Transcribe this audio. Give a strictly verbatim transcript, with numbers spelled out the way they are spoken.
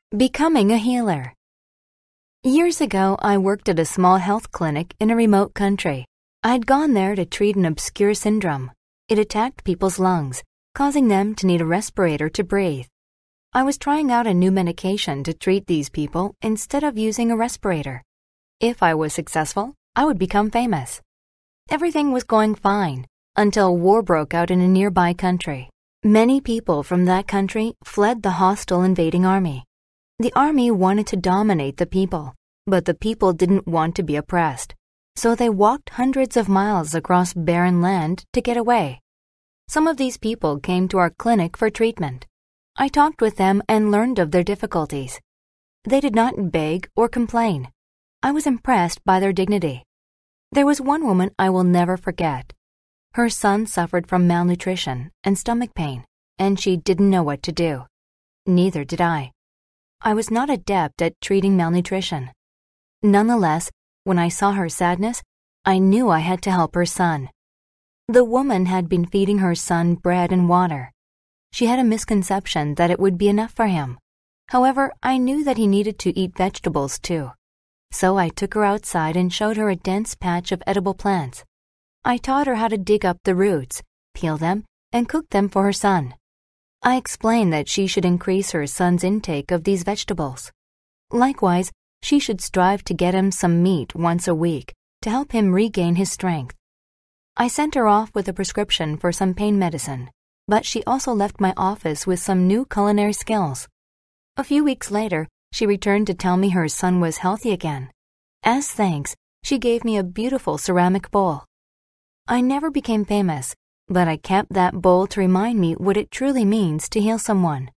Becoming a healer. Years ago, I worked at a small health clinic in a remote country. I'd gone there to treat an obscure syndrome. It attacked people's lungs, causing them to need a respirator to breathe. I was trying out a new medication to treat these people instead of using a respirator. If I was successful, I would become famous. Everything was going fine until war broke out in a nearby country. Many people from that country fled the hostile invading army. The army wanted to dominate the people, but the people didn't want to be oppressed, so they walked hundreds of miles across barren land to get away. Some of these people came to our clinic for treatment. I talked with them and learned of their difficulties. They did not beg or complain. I was impressed by their dignity. There was one woman I will never forget. Her son suffered from malnutrition and stomach pain, and she didn't know what to do. Neither did I. I was not adept at treating malnutrition. Nonetheless, when I saw her sadness, I knew I had to help her son. The woman had been feeding her son bread and water. She had a misconception that it would be enough for him. However, I knew that he needed to eat vegetables too. So I took her outside and showed her a dense patch of edible plants. I taught her how to dig up the roots, peel them, and cook them for her son. I explained that she should increase her son's intake of these vegetables. Likewise, she should strive to get him some meat once a week to help him regain his strength. I sent her off with a prescription for some pain medicine, but she also left my office with some new culinary skills. A few weeks later, she returned to tell me her son was healthy again. As thanks, she gave me a beautiful ceramic bowl. I never became famous, but I kept that bowl to remind me what it truly means to heal someone.